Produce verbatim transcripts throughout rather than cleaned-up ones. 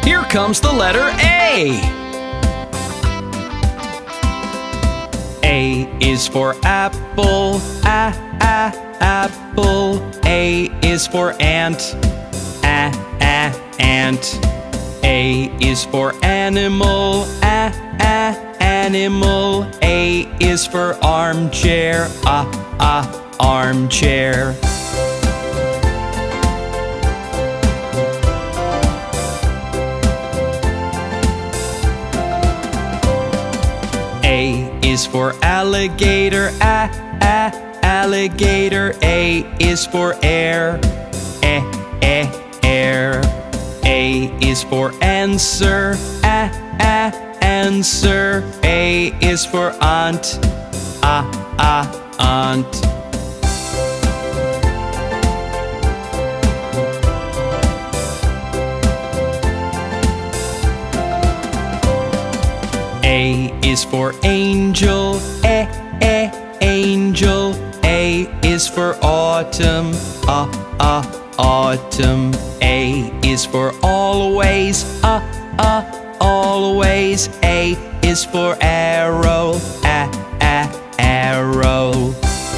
Here comes the letter A. A is for apple, a, a, apple. A is for ant, a, a, ant. A is for animal, a, a, animal. A is for armchair, a, a, armchair. A is for alligator, a, a, alligator. A is for air, eh, eh, air. A is for answer, a, a, answer. A is for aunt, a, a, aunt. A is for angel, eh, eh, angel. A is for autumn, ah, ah, autumn. A is for always, ah, ah, always. A is for arrow, ah, ah, arrow.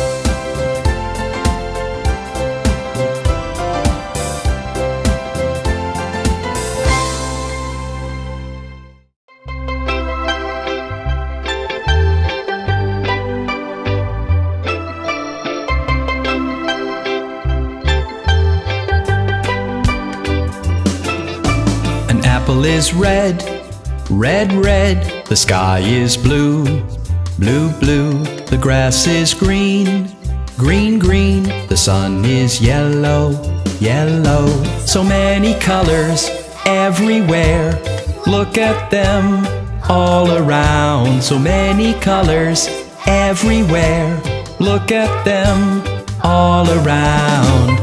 Apple is red, red, red. The sky is blue, blue, blue. The grass is green, green, green. The sun is yellow, yellow. So many colors everywhere. Look at them all around. So many colors everywhere. Look at them all around.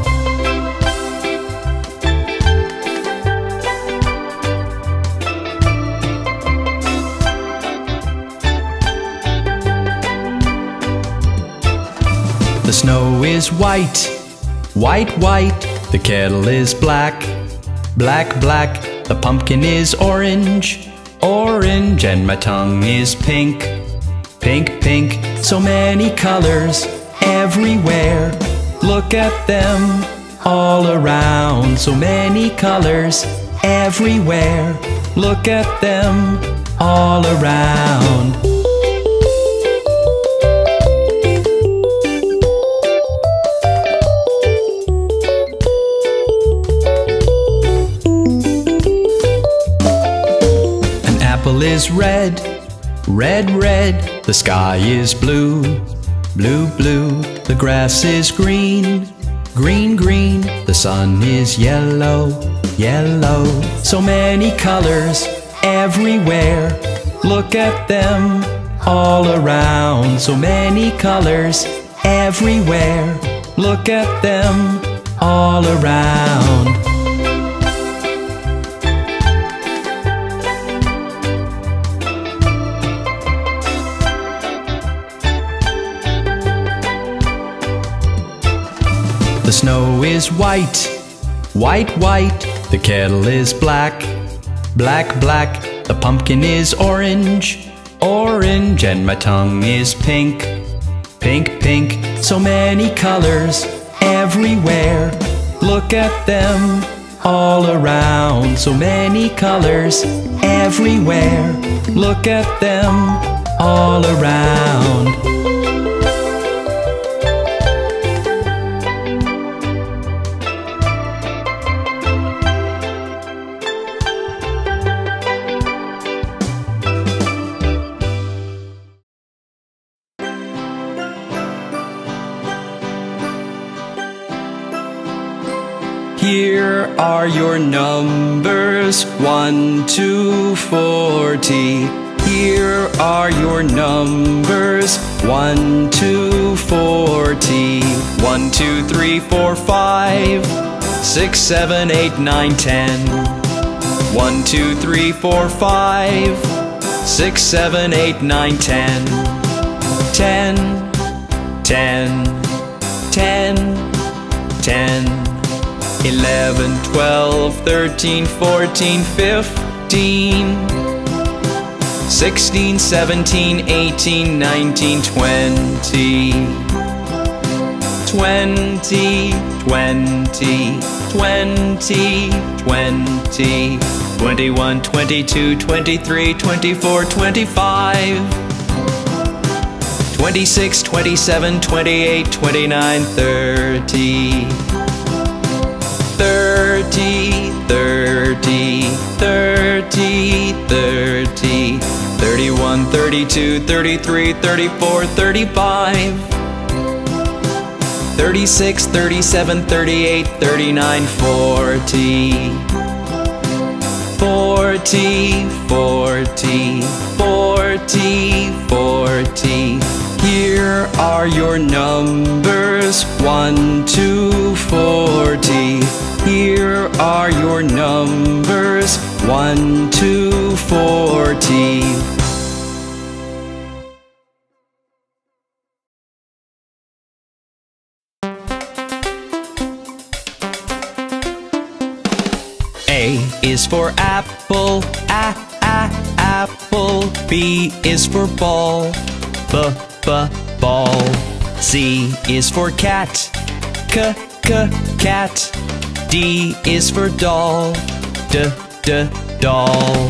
The snow is white, white, white. The kettle is black, black, black. The pumpkin is orange, orange. And my tongue is pink, pink, pink. So many colors everywhere. Look at them all around. So many colors everywhere. Look at them all around. Apple is red, red, red. The sky is blue, blue, blue. The grass is green, green, green. The sun is yellow, yellow. So many colors everywhere. Look at them all around. So many colors everywhere. Look at them all around. The snow is white, white, white. The kettle is black, black, black. The pumpkin is orange, orange. And my tongue is pink, pink, pink. So many colors everywhere. Look at them all around. So many colors everywhere. Look at them all around. Here are your numbers, one to forty. Here are your numbers, one to forty. One, two, three, four, five, six, seven, eight, nine, ten. One, two, three, four, five, six, seven, eight, nine, ten. Ten, ten, ten, ten. eleven, twelve, thirteen, fourteen, fifteen, sixteen, seventeen, eighteen, nineteen, twenty, twenty, twenty, twenty, twenty, twenty-one, twenty-two, twenty-three, twenty-four, twenty-five, twenty-six, twenty-seven, twenty-eight, twenty-nine, thirty, thirty, thirty, thirty, thirty, thirty-one, thirty-two, thirty-three, thirty-four, thirty-five, thirty-six, thirty-seven, thirty-eight, thirty-nine, forty, forty, forty, forty, forty. Here are your numbers, one to forty. Here are your numbers, one to forty. A is for apple, a, a, apple. B is for ball, b, b, ball. C is for cat, c, c, cat. D is for doll, d, d, doll.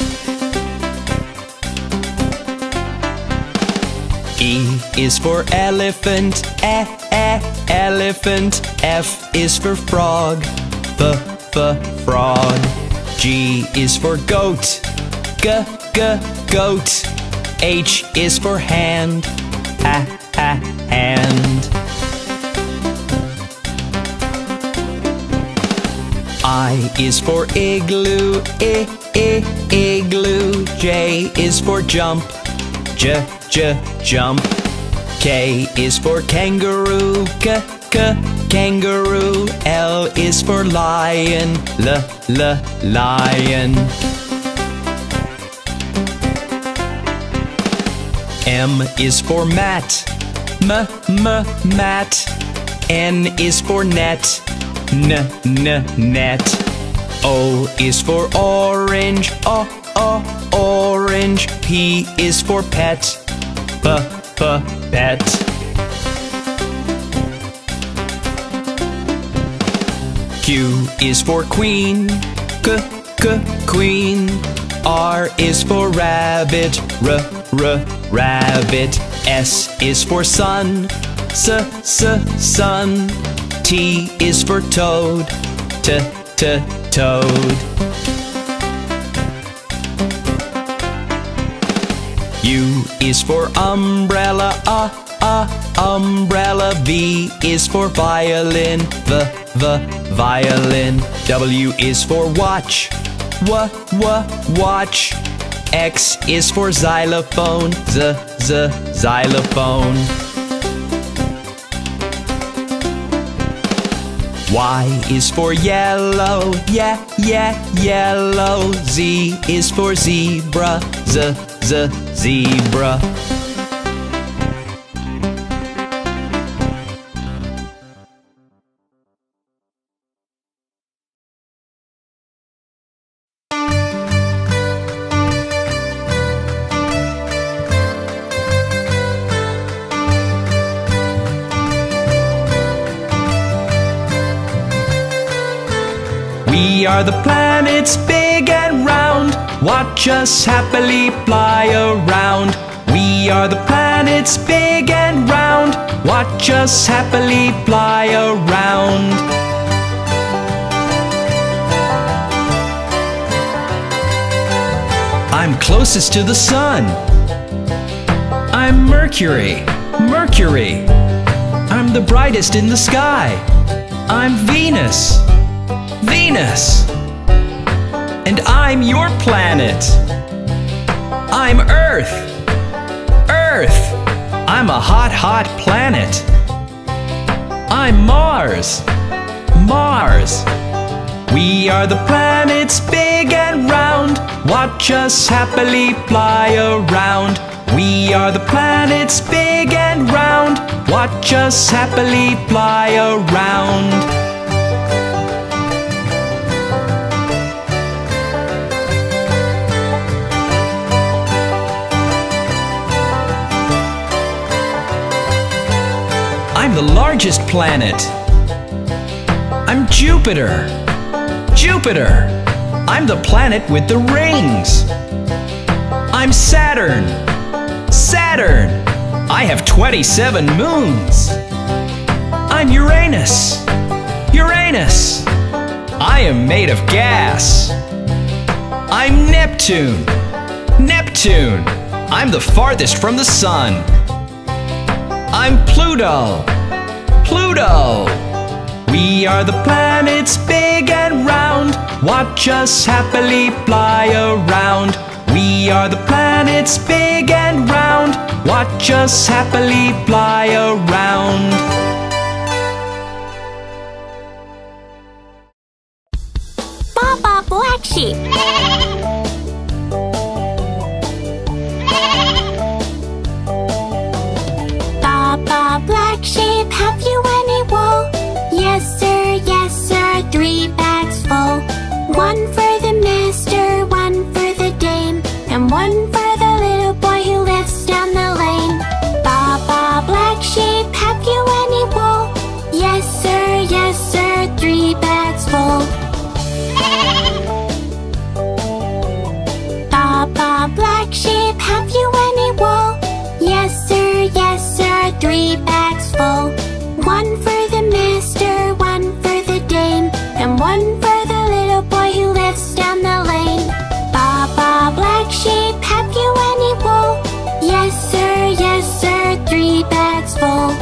E is for elephant, e, e, elephant. F is for frog, f, f, frog. G is for goat, g, g, goat. H is for hand, ha, ha, hand. I is for igloo, I, I, igloo. J is for jump, j, j, jump. K is for kangaroo, k, k, kangaroo. L is for lion, l, l, lion. M is for mat, m, m, mat. N is for net, n, n, net. O is for orange, o, o, orange. P is for pet, p, p, pet. Q is for queen, k, k, queen. R is for rabbit, r, r, rabbit. S is for sun, s, s, sun. T is for toad, t, t, toad. U is for umbrella, uh, uh, umbrella. V is for violin, v, v, violin. W is for watch, w, w, watch. X is for xylophone, z, z, xylophone. Y is for yellow, yeah, yeah, yellow. Z is for zebra, z, z, zebra. We are the planets big and round, watch us happily fly around. We are the planets big and round, watch us happily fly around. I'm closest to the sun. I'm Mercury, Mercury. I'm the brightest in the sky. I'm Venus, Venus. And I'm your planet. I'm Earth, Earth. I'm a hot, hot planet. I'm Mars, Mars. We are the planets big and round, watch us happily fly around. We are the planets big and round, watch us happily fly around. largest planet? I'm Jupiter. Jupiter. I'm the planet with the rings. I'm Saturn. Saturn. I have twenty-seven moons. I'm Uranus. Uranus. I am made of gas. I'm Neptune. Neptune. I'm the farthest from the sun. I'm Pluto. Pluto. We are the planets big and round. Watch us happily fly around. We are the planets big and round. Watch us happily fly around. Baba Black Sheep. Baba Black Sheep, have you any wool? Yes sir, yes sir, three bags full. One for the master, one for the dame, and one for the little boy who lives down the lane. Baba Black Sheep, have you any wool? Yes sir, yes sir, three bags full. Baba Black Sheep, have you any wool? Yes sir, yes sir, three bags full. One for the master, one for the dame, and one for the little boy who lives down the lane. Baba Black Sheep, have you any wool? Yes sir, yes sir, three bags full.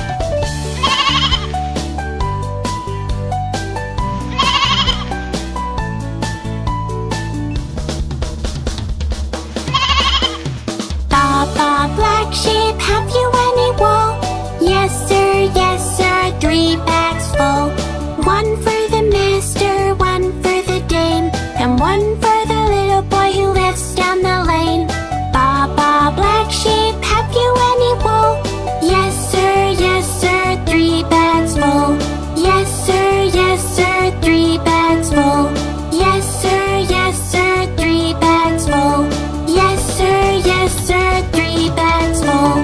Baba Black Sheep, have you any wool? Yes sir, yes sir, three bags full. One for the master, one for the dame, and one for the little boy who lives down the lane. Baba Black Sheep, have you any wool? Yes sir, yes sir, three bags full. Yes sir, yes sir, three bags full. Yes sir, yes sir, three bags full. Yes sir, yes sir, three bags full.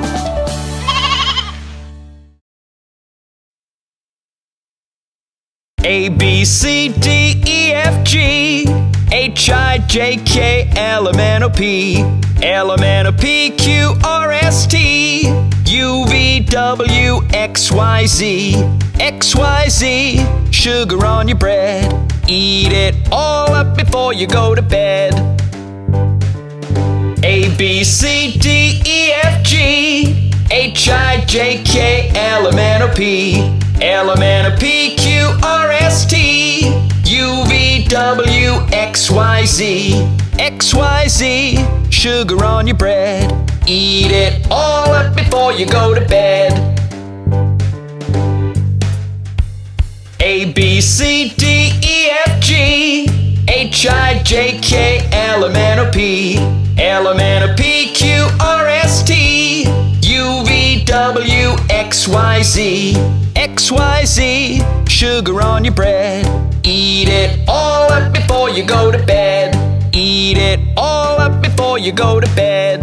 A, B, C, D, E, F, G, H, I, J, K, L, M, N, O, P, L, M, N, O, P, Q, R, S, T, U, V, W, X, Y, Z, X, Y, Z, sugar on your bread, eat it all up before you go to bed. A, B, C, D, E, F, G, H, I, J, K, L, M, N, O, P, L, M, N, O, P, Q, R, S, T, U, V, W, X, Y, Z, X, Y, Z, sugar on your bread, eat it all up before you go to bed. A, B, C, D, E, F, G, H, I, J, K, L, M, N, O, P, L, M, N, O, P, Q, R, S, T, U, V, W, X, Y, Z, X, Y, Z, sugar on your bread, eat it all up before you go to bed, eat it all up before you go to bed.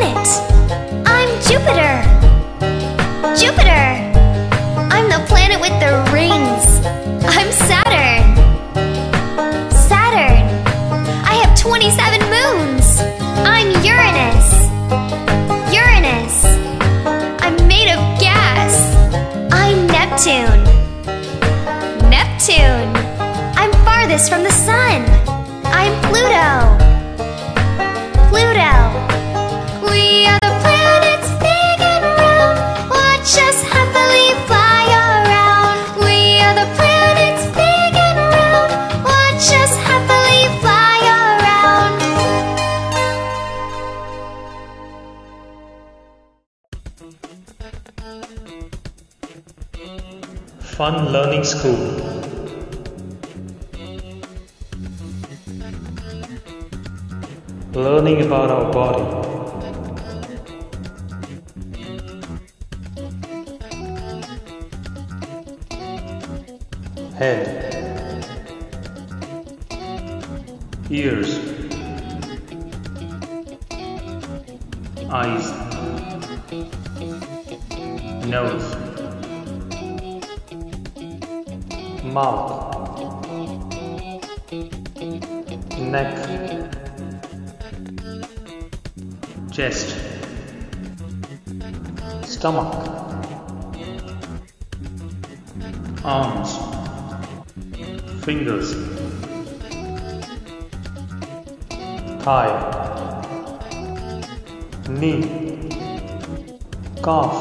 planet. I'm Jupiter. Jupiter. I'm the planet with the rings. I'm Saturn. Saturn. I have twenty-seven moons. I'm Uranus. Uranus. I'm made of gas. I'm Neptune. Neptune. I'm farthest from the sun. I'm Pluto. Pluto. We are the planets big and round. Watch us happily fly around. We are the planets big and round. Watch us happily fly around. Fun Learning School. Learning about our body. Head, ears, eyes, nose, mouth, neck, chest, stomach, arms, fingers, thigh, knee, calf,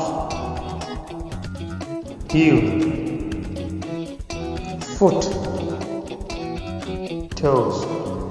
heel, foot, toes.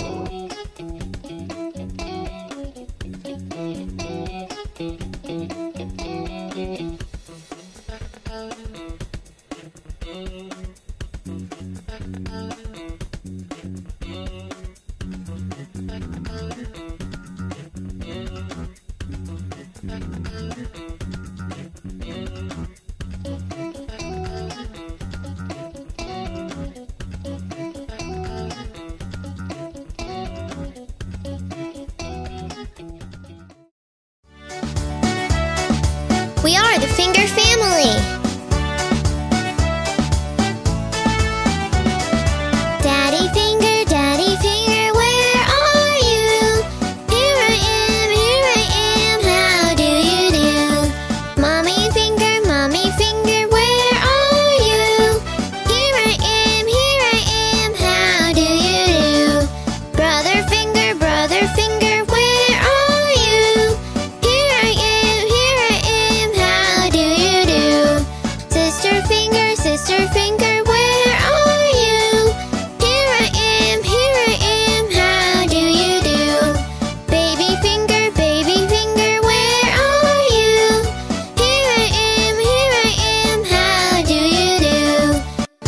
We are the finger family. Daddy finger, daddy finger, where are you? Here I am, here I am, how do you do? Mommy finger, mommy finger, where are you? Here I am, here I am, how do you do? Brother finger, brother finger, where are you? Here I am, here I am, how do you do? Sister finger, sister finger, where are you? Here I am, here I am, how do you do? Baby finger, baby finger, where are you? Here I am, here I am, how do you do?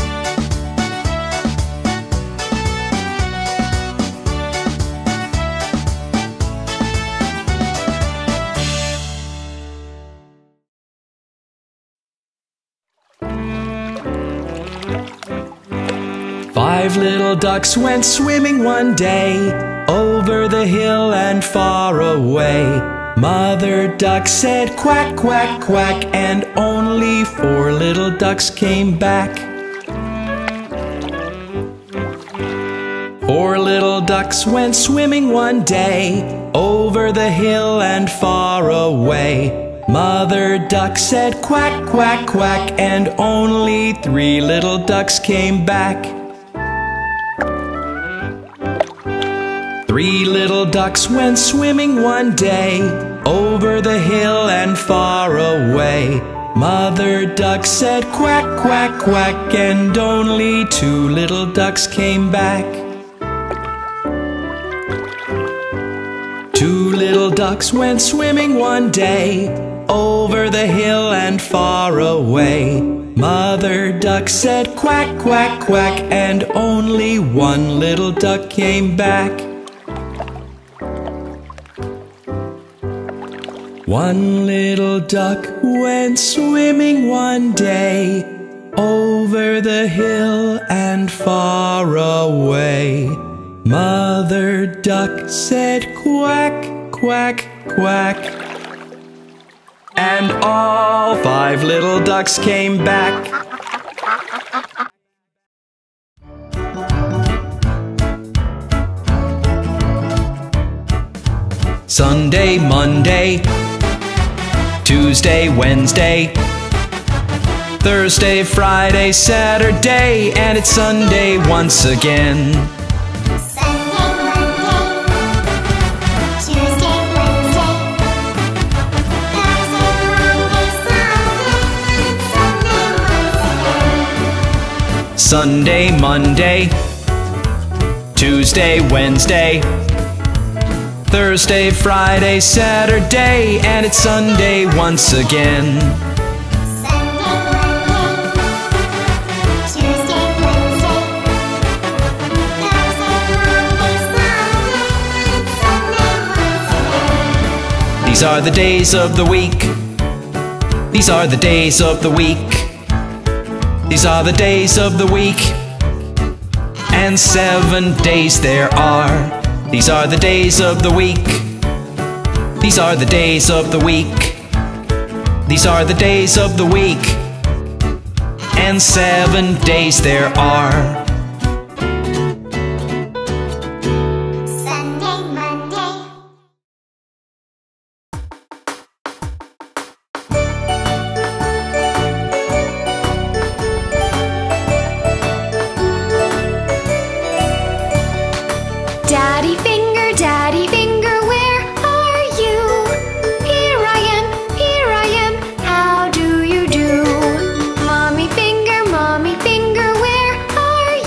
Five little ducks went swimming one day, over the hill and far away. Mother duck said quack, quack, quack, and only four little ducks came back. Four little ducks went swimming one day, over the hill and far away. Mother duck said quack, quack, quack, and only three little ducks came back. Three little ducks went swimming one day, over the hill and far away. Mother duck said quack, quack, quack, and only two little ducks came back. Two little ducks went swimming one day, over the hill and far away. Mother duck said quack, quack, quack, and only one little duck came back. One little duck went swimming one day, over the hill and far away. Mother duck said quack, quack, quack, And all five little ducks came back. Sunday, Monday, Tuesday, Wednesday, Thursday, Friday, Saturday, and it's Sunday once again. Sunday, Monday, Tuesday, Wednesday, Thursday, Friday, Saturday, and Sunday once again. Sunday, Monday, Tuesday, Wednesday, Thursday, Friday, Saturday, and it's Sunday once again. Sunday, Monday, Tuesday, Wednesday, Thursday, Friday, Saturday, and Sunday once again. These are the days of the week. These are the days of the week. These are the days of the week. And seven days there are. These are the days of the week. These are the days of the week. These are the days of the week. And seven days there are. Sunday, Monday, Daddy finger, daddy finger, where are you? Here I am, here I am, how do you do? Mommy finger, mommy finger, where are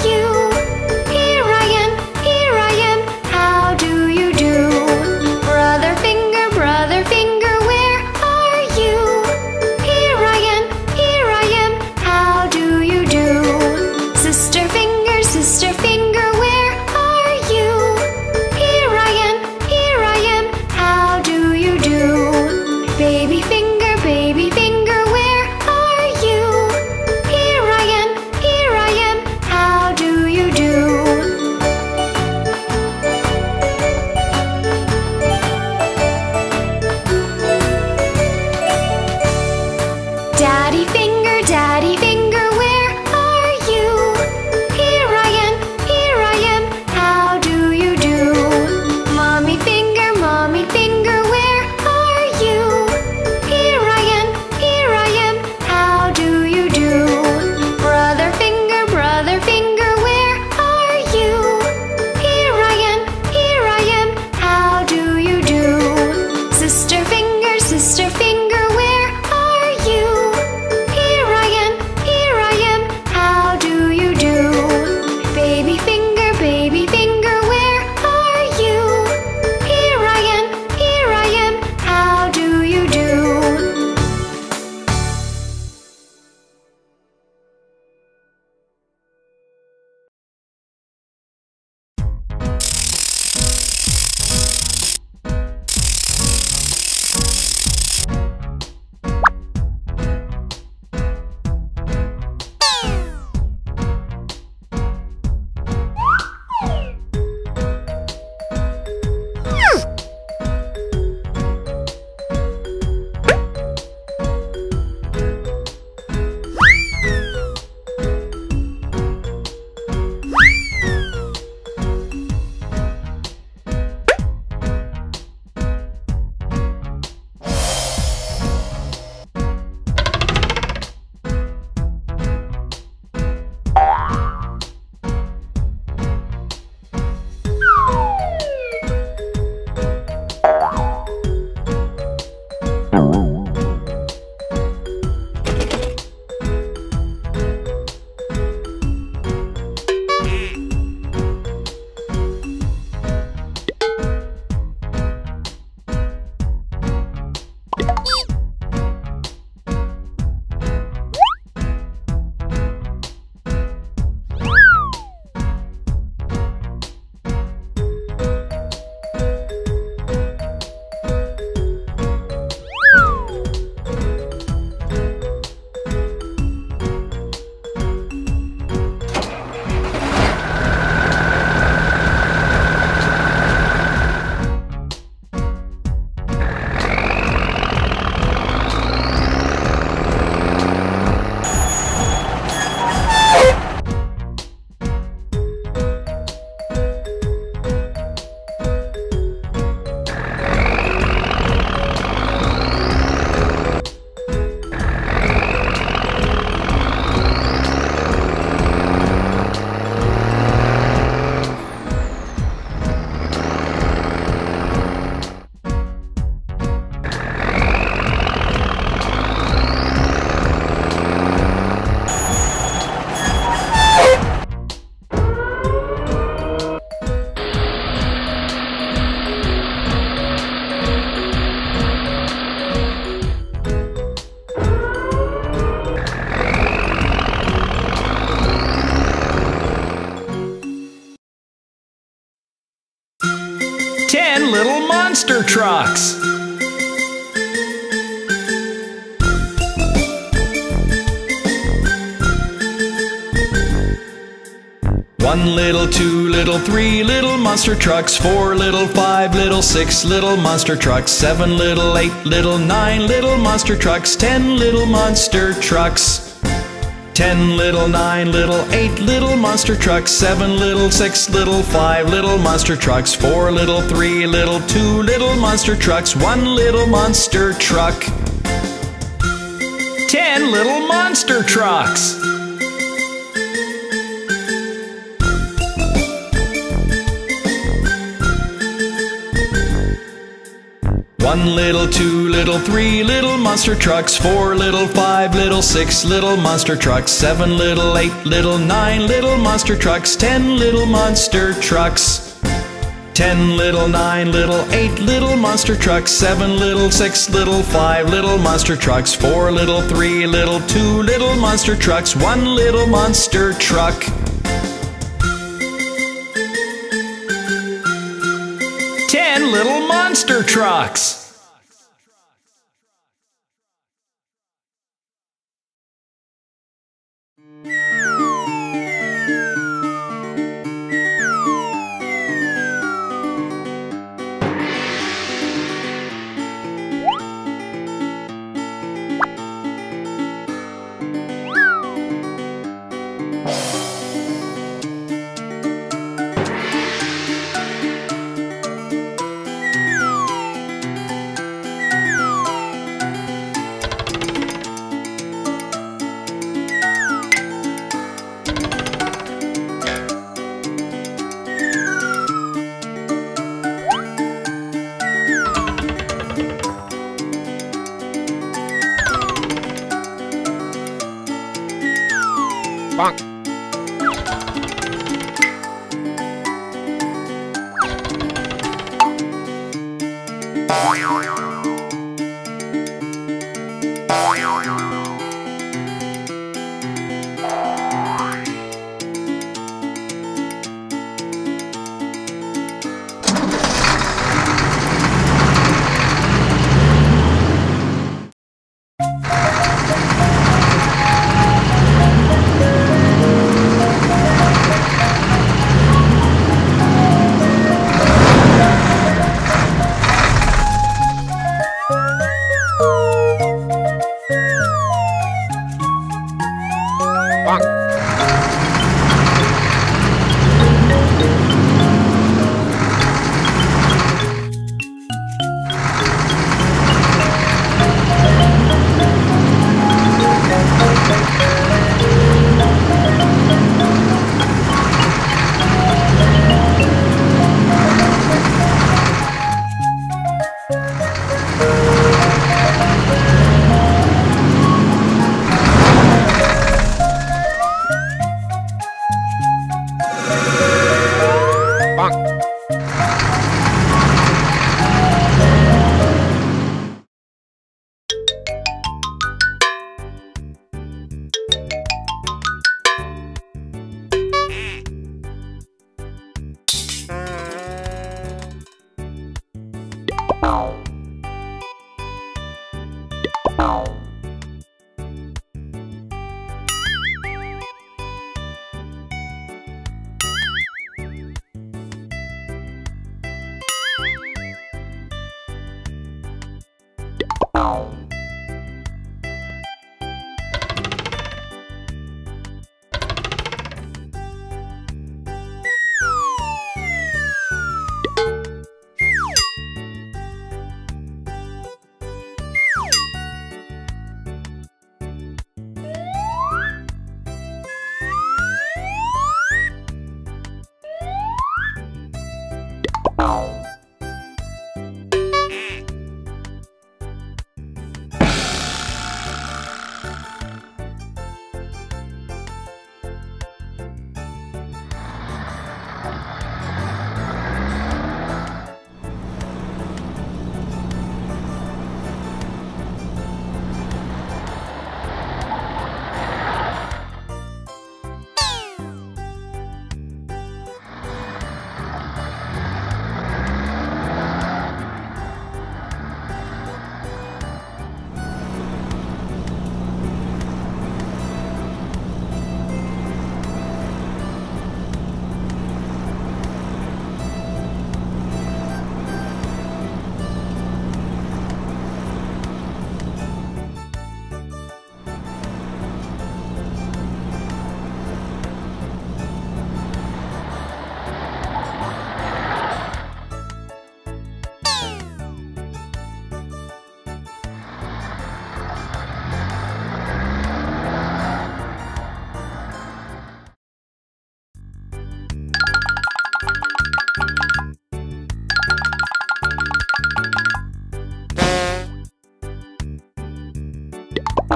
monster trucks. One little, two little, three little monster trucks, four little, five little, six little monster trucks, seven little, eight little, nine little monster trucks, ten little monster trucks. Ten little, nine little, eight little monster trucks, seven little, six little, five little monster trucks, four little, three little, two little monster trucks, one little monster truck. Ten little monster trucks. One little, two little, three little monster trucks, four little, five little, six little monster trucks, seven little, eight little, nine little monster trucks, ten little monster trucks. Ten little, nine little, eight little monster trucks, seven little, six little, five little monster trucks, four little, three little, two little monster trucks, one little monster truck. Ten little monster trucks. Bonk.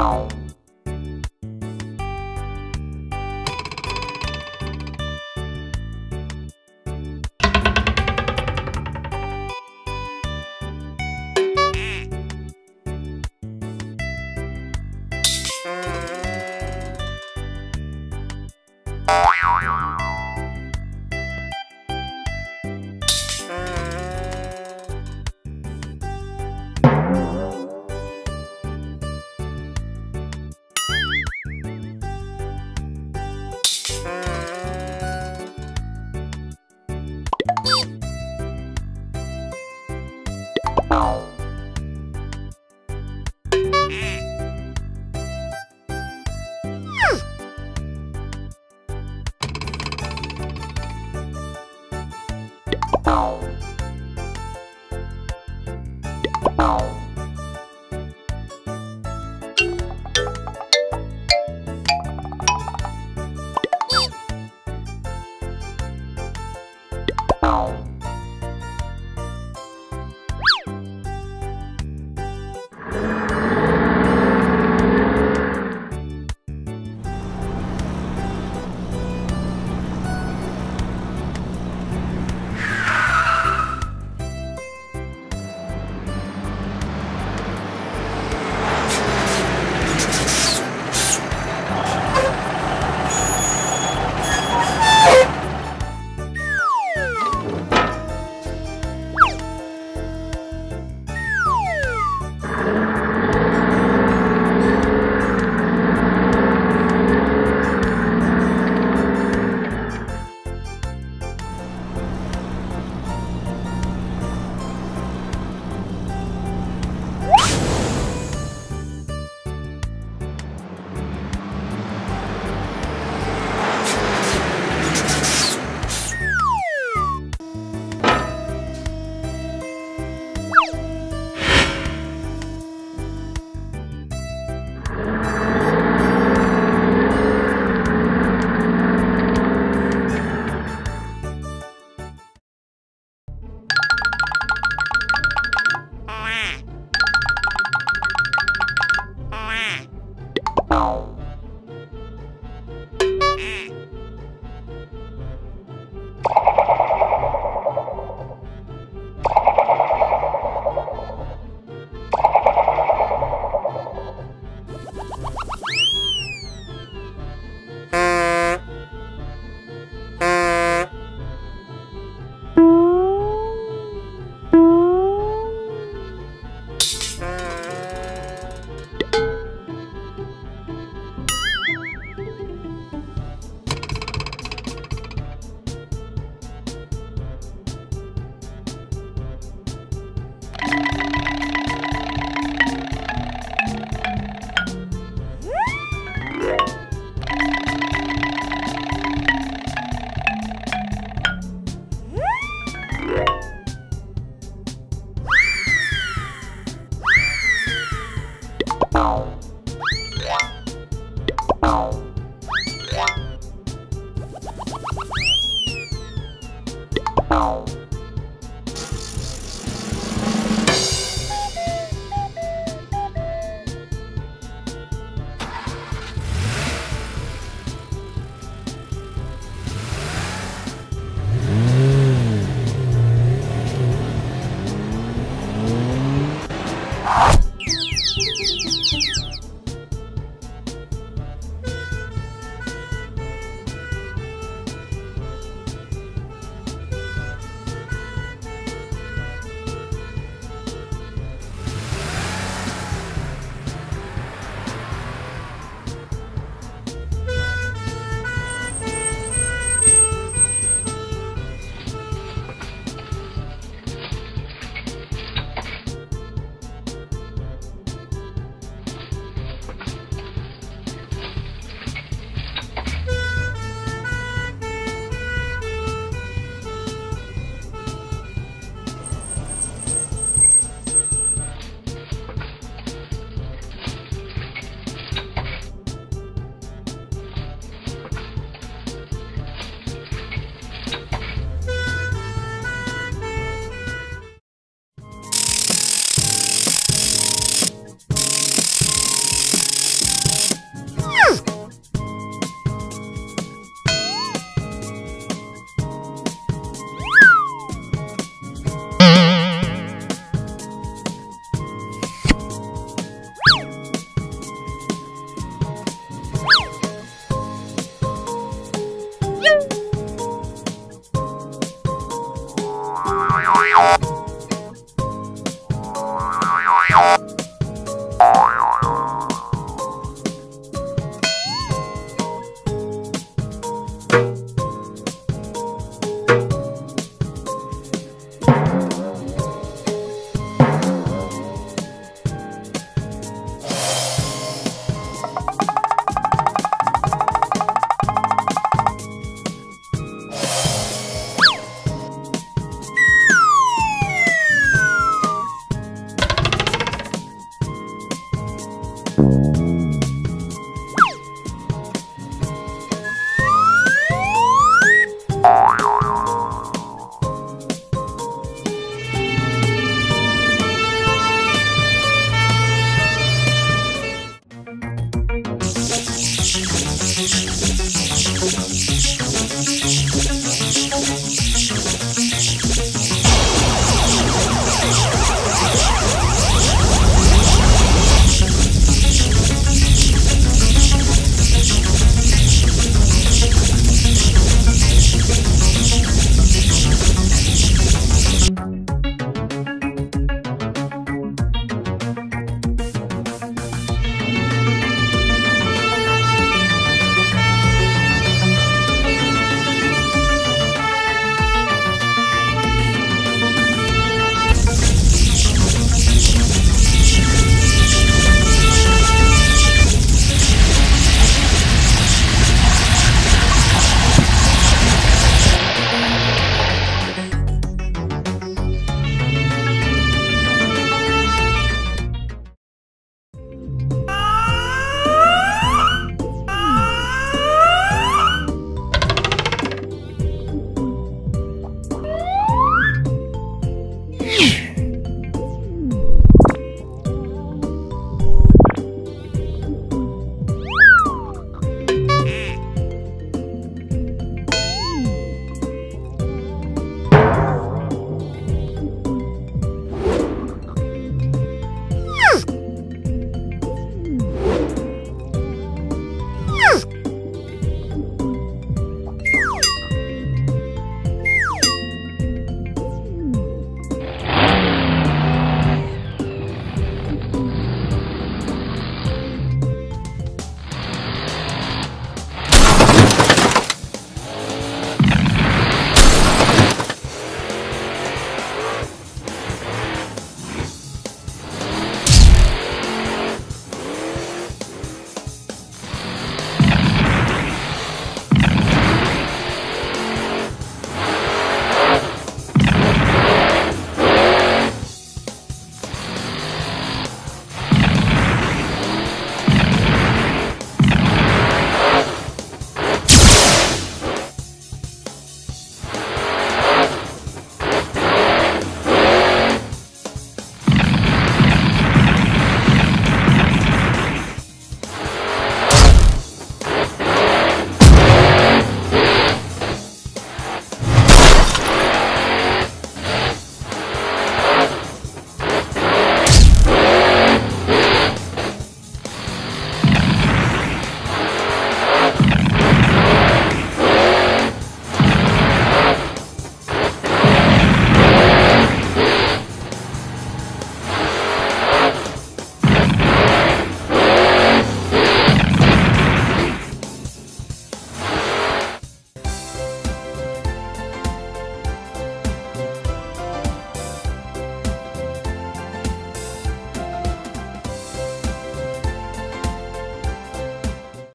You